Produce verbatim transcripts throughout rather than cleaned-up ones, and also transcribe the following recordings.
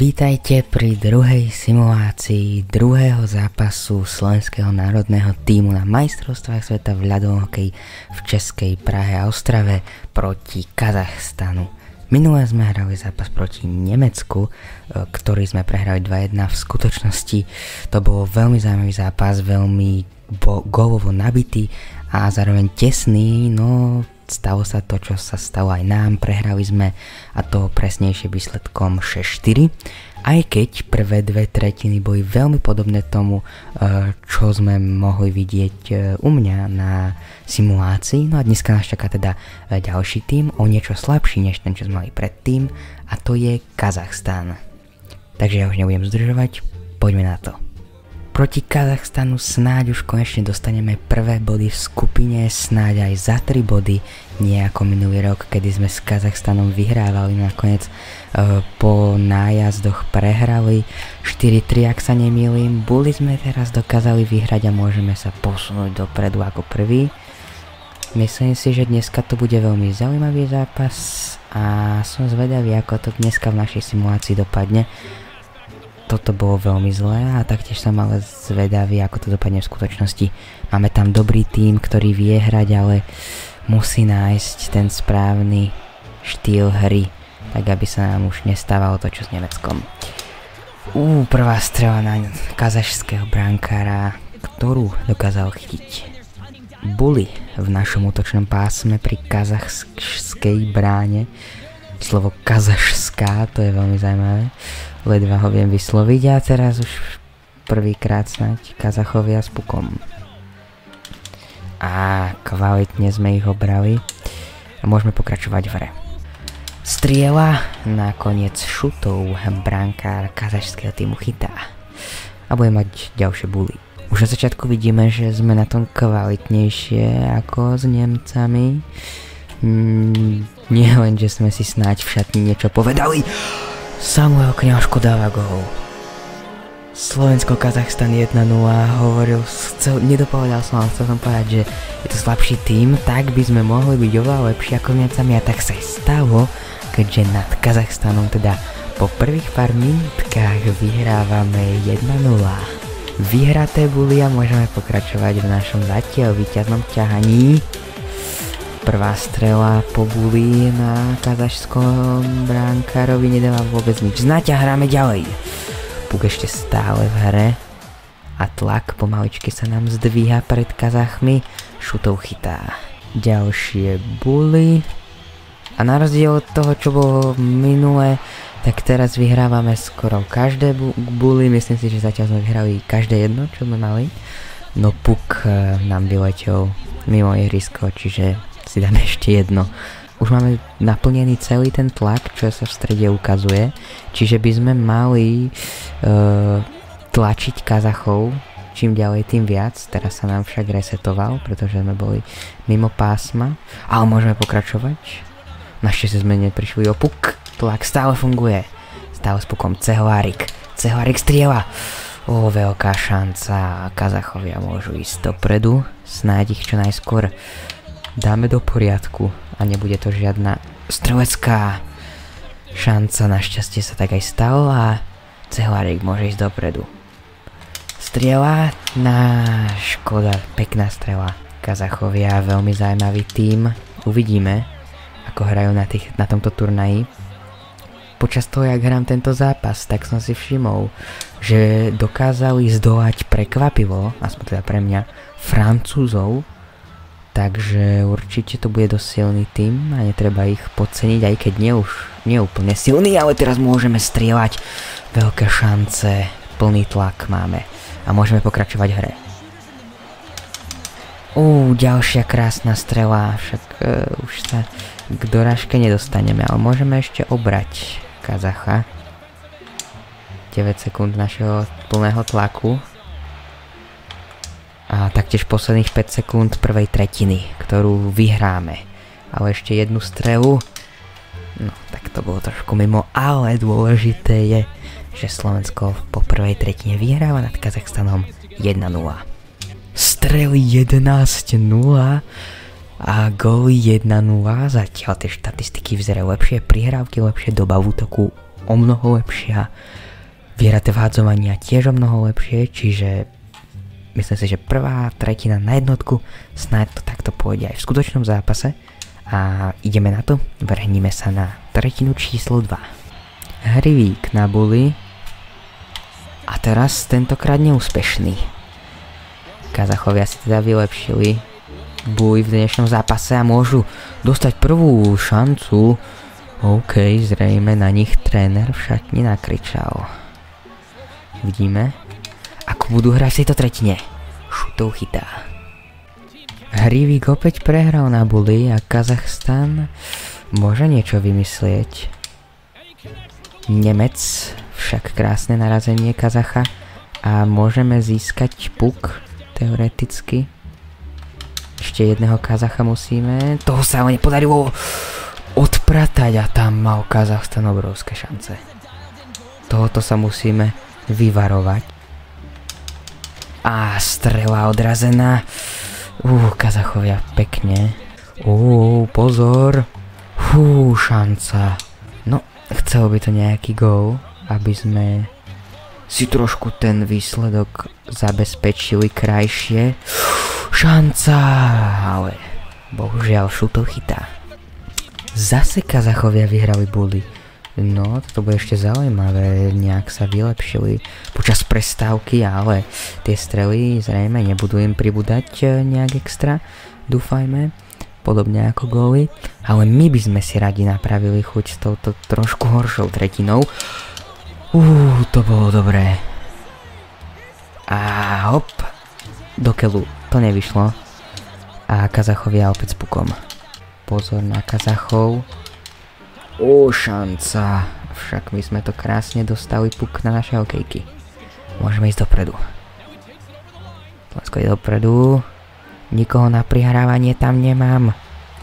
Vítajte pri druhej simulácii druhého zápasu slovenského národného tímu na majstrovstvách sveta v ľadovom hokeji v Českej Prahe a Ostrave proti Kazachstanu. Minulé sme hrali zápas proti Nemecku, ktorý sme prehrali dva jedna. V skutočnosti to bol veľmi zaujímavý zápas, veľmi gólovo nabitý a zároveň tesný, no stalo sa to, čo sa stalo aj nám, prehrali sme, a to presnejšie výsledkom šesť štyri, aj keď prvé dve tretiny boli veľmi podobné tomu, čo sme mohli vidieť u mňa na simulácii. No a dneska nás čaká teda ďalší tím, o niečo slabší než ten, čo sme mali predtým, a to je Kazachstan. Takže ja už nebudem zdržovať, poďme na to. Proti Kazachstanu snáď už konečne dostaneme prvé body v skupine, snáď aj za tri body, nie ako minulý rok, kedy sme s Kazachstanom vyhrávali, nakoniec e, po nájazdoch prehrali štyri tri, ak sa nemýlim. Buli sme teraz dokázali vyhrať a môžeme sa posunúť dopredu ako prvý. Myslím si, že dneska to bude veľmi zaujímavý zápas a som zvedavý, ako to dneska v našej simulácii dopadne. Toto bolo veľmi zlé a taktiež som ale zvedavý, ako to dopadne v skutočnosti. Máme tam dobrý tím, ktorý vie hrať, ale musí nájsť ten správny štýl hry, tak aby sa nám už nestávalo to, čo s Nemeckom. Uuu, prvá strela na kazašského brankára, ktorú dokázal chytiť Buli v našom útočnom pásme pri kazachskej bráne. Slovo kazašská, to je veľmi zaujímavé. Ledva ho viem vysloviť a teraz už prvýkrát snáď Kazachovia s pukom. A kvalitne sme ich obrali a môžeme pokračovať v hre. Striela, nakoniec šutov brankár kazašského týmu chytá a bude mať ďalšie buly. Už na začiatku vidíme, že sme na tom kvalitnejšie ako s Nemcami. Mm, nie len, že sme si snáď v šatni niečo povedali. Samuel Kňažko dáva gól. Slovensko-Kazachstan jedna nula, hovoril, chcel, nedopovedal som, ale chcel som povedať, že je to slabší tím, tak by sme mohli byť oveľa lepší ako Nemcami, a tak sa aj stalo, keďže nad Kazachstanom teda po prvých pár minútkach vyhrávame jedna nula. Vyhraté boli a môžeme pokračovať v našom zatiaľ víťaznom ťahaní. Prvá strela po Buli na kazašskom brankárovi nedáva vôbec nič znať a hráme ďalej. Puk ešte stále v hre a tlak pomaličky sa nám zdvíha pred Kazachmi. Šutov chytá ďalšie Buli a na rozdiel od toho, čo bolo minulé, tak teraz vyhrávame skoro každé bu Buli. Myslím si, že zatiaľ sme vyhrali každé jedno, čo sme mali. No puk e, nám vyletel mimo ihrisko, čiže si dáme ešte jedno. Už máme naplnený celý ten tlak, čo sa v strede ukazuje, čiže by sme mali uh, tlačiť Kazachov čím ďalej tým viac. Teraz sa nám však resetoval, pretože sme boli mimo pásma, ale môžeme pokračovať. Našťastie sme neprišli o puk, tlak stále funguje, stále s pukom. Cehlárik, Cehlárik striela. O, veľká šanca, Kazachovia môžu ísť dopredu, snáď ich čo najskôr dáme do poriadku a nebude to žiadna strelecká šanca. Našťastie sa tak aj stalo a Cehlárik môže ísť dopredu. Strieľa, na škoda, pekná strela. Kazachovia, veľmi zaujímavý tím. Uvidíme, ako hrajú na, tých, na tomto turnaji. Počas toho, jak hrám tento zápas, tak som si všimol, že dokázali zdolať prekvapivo, aspoň teda pre mňa, Francúzov. Takže určite to bude dosť silný tím a netreba ich podceniť, aj keď nie už nie úplne silný, ale teraz môžeme strieľať. Veľké šance, plný tlak máme a môžeme pokračovať v hre. Uuu, ďalšia krásna strela, však uh, už sa k dorážke nedostaneme, ale môžeme ešte obrať Kazacha. deväť sekúnd našeho plného tlaku. A taktiež posledných päť sekúnd prvej tretiny, ktorú vyhráme. Ale ešte jednu strelu. No, tak to bolo trošku mimo, ale dôležité je, že Slovensko po prvej tretine vyhráva nad Kazachstanom jedna nula. Strely jedenásť nula a góly jedna nula. Zatiaľ tie štatistiky vyzerajú lepšie, prihrávky lepšie, doba v útoku o mnoho lepšia. Vyhraté vhádzovania tiež o mnoho lepšie, čiže myslím si, že prvá tretina na jednotku, snáď to takto pôjde aj v skutočnom zápase. A ideme na to, vrhníme sa na tretinu číslo dva. Hrivík na Bully. A teraz tentokrát neúspešný. Kazachovia si teda vylepšili Bully v dnešnom zápase a môžu dostať prvú šancu. OK, zrejme na nich tréner v šatni nakričal. Vidíme, ako budú hrať v tejto tretine. Šutov chytá. Hrivík opäť prehral na Bully a Kazachstan môže niečo vymyslieť. Nemec, však krásne narazenie Kazacha a môžeme získať puk, teoreticky. Ešte jedného Kazacha musíme, toho sa ale nepodarilo odpratať a tam mal Kazachstan obrovské šance. Tohoto sa musíme vyvarovať. A strela odrazená. Uuu, Kazachovia pekne. Uuu, pozor. Fú, šanca. No, chcel by to nejaký gól, aby sme si trošku ten výsledok zabezpečili krajšie. Šanca, ale bohužiaľ šutov chytá. Zase Kazachovia vyhrali Bully. No, to bude ešte zaujímavé, nejak sa vylepšili počas prestávky, ale tie strely zrejme nebudú im pribúdať nejak extra, dúfajme, podobne ako góly, ale my by sme si radi napravili chuť s touto trošku horšou tretinou. Uuu, to bolo dobré. A hop, do keľu, to nevyšlo. A Kazachovia opäť s pukom. Pozor na Kazachov. Ó, šanca. Však my sme to krásne dostali puk na naše hokejky. Môžeme ísť dopredu. Slovensko ide dopredu. Nikoho na prihrávanie tam nemám.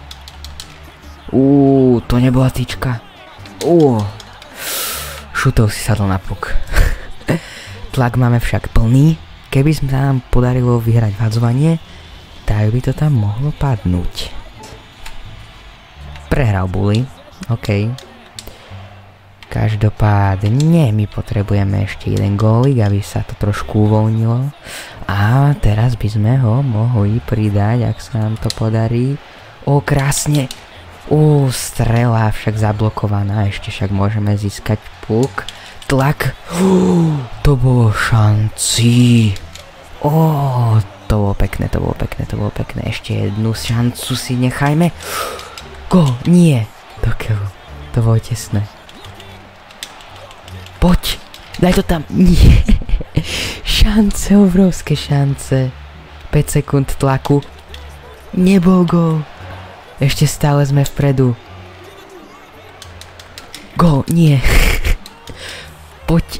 Uuu, to nebola tyčka. Uuu. Šutov si sadol na puk. Tlak máme však plný. Keby sme nám podarilo vyhrať vhadzovanie, tak by to tam mohlo padnúť. Prehral Bully. OK. Každopádne my potrebujeme ešte jeden gólik, aby sa to trošku uvoľnilo. A teraz by sme ho mohli pridať, ak sa nám to podarí. Ó, krásne. Ó, strela však zablokovaná. Ešte však môžeme získať puk. Tlak. Ó, to bolo šanci. Ó, to bolo pekné, to bolo pekné, to bolo pekné. Ešte jednu šancu si nechajme. Gól, nie. Dokeľu, to bolo tesné. Poď, daj to tam. Nie. Šance, obrovské šance. päť sekúnd tlaku. Nebol gól. Ešte stále sme vpredu. Gól, nie. Poď.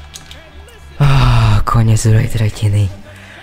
Oh, konec druhej tretiny.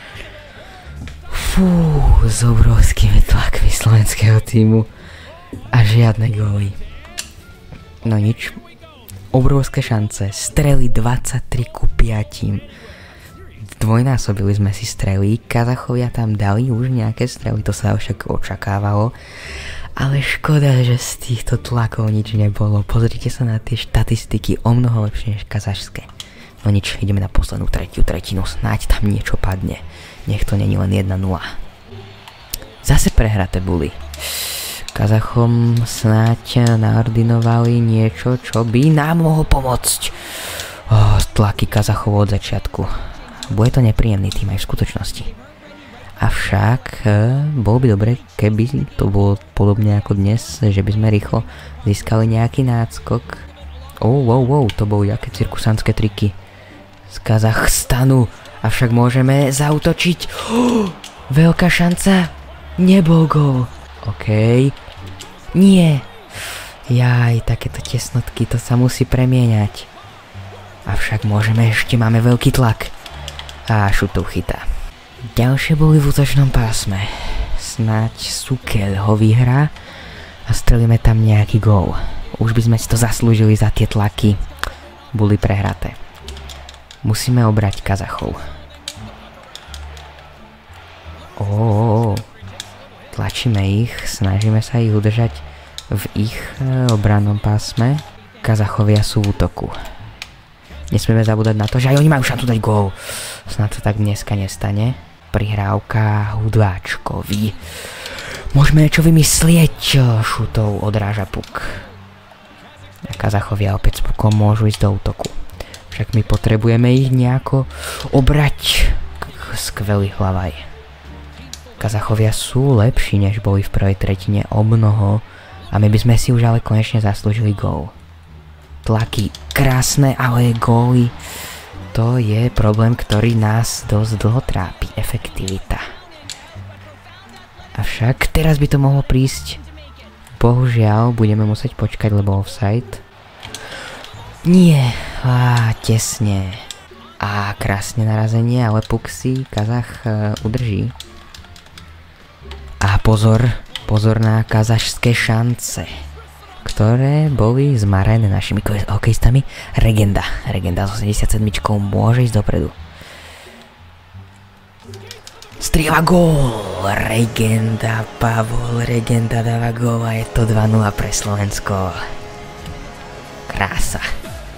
Fú, s obrovskými tlakmi slovenského týmu. A žiadne góly. No nič. Obrovské šance. Strely dvadsaťtri ku piatim. Dvojnásobili sme si strely. Kazachovia tam dali už nejaké strely. To sa však očakávalo. Ale škoda, že z týchto tlakov nič nebolo. Pozrite sa na tie štatistiky. O mnoho lepšie než kazašské. No nič. Ideme na poslednú tretiu tretinu. Snáď tam niečo padne. Nech to není len jedna nula. Zase prehraté Bully. Kazachom snáď naordinovali niečo, čo by nám mohlo pomôcť. Oh, tlaky Kazachov od začiatku. Bude to nepríjemný tým aj v skutočnosti. Avšak bolo by dobre, keby to bolo podobne ako dnes, že by sme rýchlo získali nejaký náskok. Oh, wow, wow, to boli aké cirkusantské triky z Kazachstanu. Avšak môžeme zaútočiť. Oh, veľká šanca. Nebol gól. OK. Nie. Jaj, takéto tesnotky, to sa musí premieňať. Avšak môžeme, ešte máme veľký tlak. A šutov chytá. Ďalšie boli v útočnom pásme. Snáď Sukeľ ho vyhrá a strelíme tam nejaký gól. Už by sme si to zaslúžili za tie tlaky. Boli prehraté. Musíme obrať Kazachov. Ó, tlačíme ich, snažíme sa ich udržať v ich obrannom pásme. Kazachovia sú v útoku. Nesmieme zabúdať na to, že aj oni majú šancu dať gól. Snad to tak dneska nestane. Prihrávka Hudváčkovi. Môžeme niečo vymyslieť. Šutov odráža puk. A Kazachovia opäť s pukom môžu ísť do útoku. Však my potrebujeme ich nejako obrať. Skvelý hlavaj. Kazachovia sú lepší, než boli v prvej tretine o mnoho. A my by sme si už ale konečne zaslúžili gól. Tlaky krásne, ale góly. To je problém, ktorý nás dosť dlho trápi. Efektivita. Avšak teraz by to mohlo prísť. Bohužiaľ, budeme musieť počkať, lebo offside. Nie. Á, tesne. Á, krásne narazenie, ale puk si Kazach uh, udrží. A pozor, pozor na kazašské šance, ktoré boli zmarené našimi hokejistami. Regenda, Regenda s osemdesiatsedmičkou môže ísť dopredu. Strieľa gól! Regenda, Pavol Regenda dáva gól a je to dva nula pre Slovensko. Krása.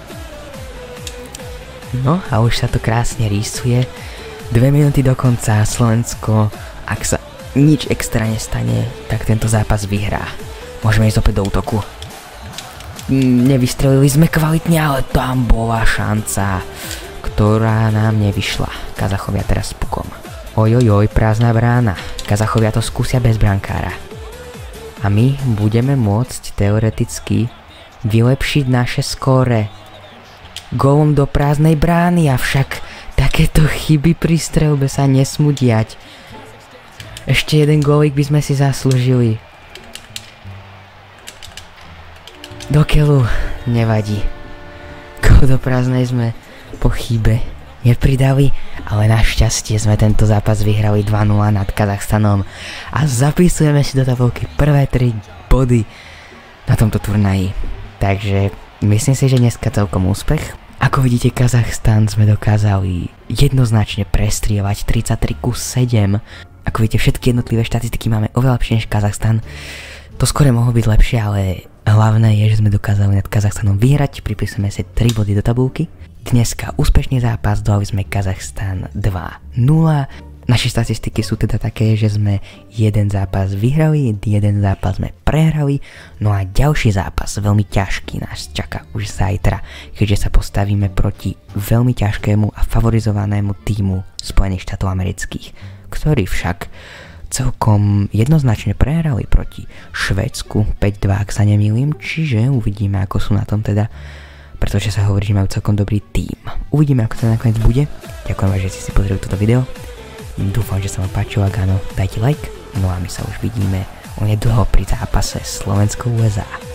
No a už sa to krásne rýsuje. Dve minúty do konca. Slovensko, ak sa nič extra nestane, tak tento zápas vyhrá. Môžeme ísť opäť do útoku. Nevystrelili sme kvalitne, ale tam bola šanca, ktorá nám nevyšla. Kazachovia teraz s pukom. Ojojoj, prázdna brána. Kazachovia to skúsia bez brankára. A my budeme môcť teoreticky vylepšiť naše skóre gólom do prázdnej brány, avšak takéto chyby pri streľbe sa nesmú diať. Ešte jeden gólik by sme si zaslúžili. Do keľu, nevadí. Gól do prázdnej sme po chybe nepridali, ale našťastie sme tento zápas vyhrali dva nula nad Kazachstanom a zapisujeme si do tabulky prvé tri body na tomto turnaji. Takže myslím si, že dneska celkom úspech. Ako vidíte, Kazachstan sme dokázali jednoznačne prestrieľať tridsaťtri ku sedem. Ako vidíte, všetky jednotlivé štatistiky máme oveľa lepšie než Kazachstan. To skôr mohlo byť lepšie, ale hlavné je, že sme dokázali nad Kazachstanom vyhrať. Pripisujeme si tri body do tabulky. Dneska úspešný zápas, dali sme Kazachstan dva nula. Naše statistiky sú teda také, že sme jeden zápas vyhrali, jeden zápas sme prehrali, no a ďalší zápas, veľmi ťažký, nás čaká už zajtra, keďže sa postavíme proti veľmi ťažkému a favorizovanému týmu Spojených štátov amerických, ktorí však celkom jednoznačne prehrali proti Švédsku päť dva, ak sa nemýlim, čiže uvidíme, ako sú na tom teda, pretože sa hovorí, že majú celkom dobrý tím. Uvidíme, ako to nakoniec bude. Ďakujem vám, že ste si pozreli toto video. Dúfam, že sa vám páčilo, ak áno, dajte like. No a my sa už vidíme onedlho pri zápase Slovensko-ú es á.